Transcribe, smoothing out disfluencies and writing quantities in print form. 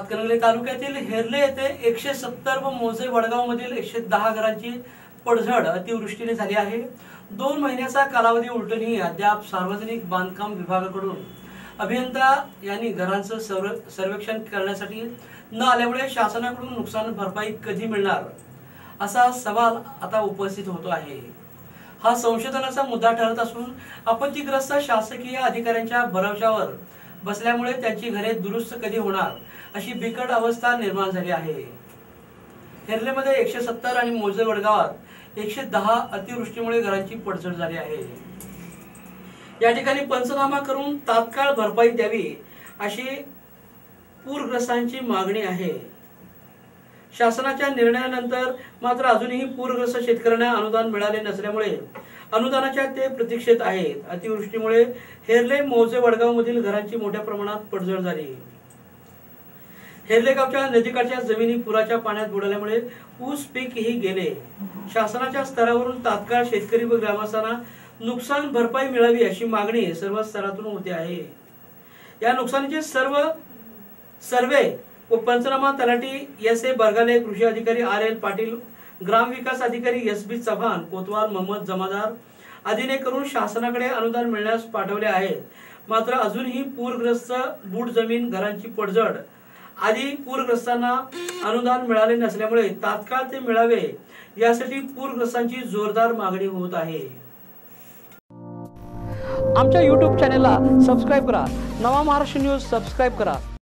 हातकणंगले तालुक्यातील हेरले येथे 170 व मोजे वडगाव मधील 110 घरांची पडझड अतिवृष्टीने झाली आहे। 2 महिन्याचा कालावधी उलटूनही अद्याप सार्वजनिक बांधकाम विभागाकडून अभियंता यांनी घरांचं सर्वेक्षण करण्यासाठी न आल्यामुळे शासनाकडून नुकसान भरपाई कधी मिळणार असा सवाल आता उपस्थित होतो आहे। हा संशोधनाचा मुद्दा ठरत असून आपत्तीग्रस्त शासकीय अधिकाऱ्यांच्या भरवशावर बसल्यामुळे त्यांची घरे दुरुस्त कधी होणार अशी बिकट अवस्था निर्माण झाली आहे। हेरलेमध्ये 170 आणि मोजे वडगावात 110 अतिवृष्टीमुळे घरांची पडझड झाली आहे। या ठिकाणी पंचनामा करून तात्काळ भरपाई द्यावी अशी पूरग्रस्तांची मागणी आहे। शासनाच्या निर्णयानंतर मात्र अजूनही पूरग्रस्त शेतकऱ्यांना अनुदान मिळाले नसल्यामुळे अनुदानाच्या ते प्रतीक्षेत आहेत। अतिवृष्टीमुळे हेरले मोजे वडगाव मधील घरांची मोठ्या प्रमाणात पडझड झाली। हेरले गावच्या नदीकाठच्या जमिनी पुराच्या पाण्यात बुडाल्यामुळे ऊस पीकही गेले। शासनाच्या स्तरावरून तात्काळ शेतकरी व ग्रामस्थांना नुकसान भरपाई मिळावी अशी मागणी सर्व स्तरातून होते आहे। या नुकसानीचे सर्वे व पंचनामा तलाठी एस.ए. बरगाले, कृषी अधिकारी आर.एल. पाटील, ग्रामविकास अधिकारी एस.बी. चव्हाण, कोतवाल मोहम्मद जमादार आदीने करून शासनाकडे अनुदान मिळण्यास पाठवले आहेत। मात्र अजूनही पूरग्रस्त बूड जमीन, घरांची पडझड आदी पूरग्रस्तांना अनुदान मिळाले नसल्यामुळे तात्काळ ते मिळावे यासाठी पूरग्रस्तांची जोरदार मागणी होत आहे। आमच्या YouTube चॅनेलला सबस्क्राइब करा। नवा महाराष्ट्र न्यूज सबस्क्राइब करा।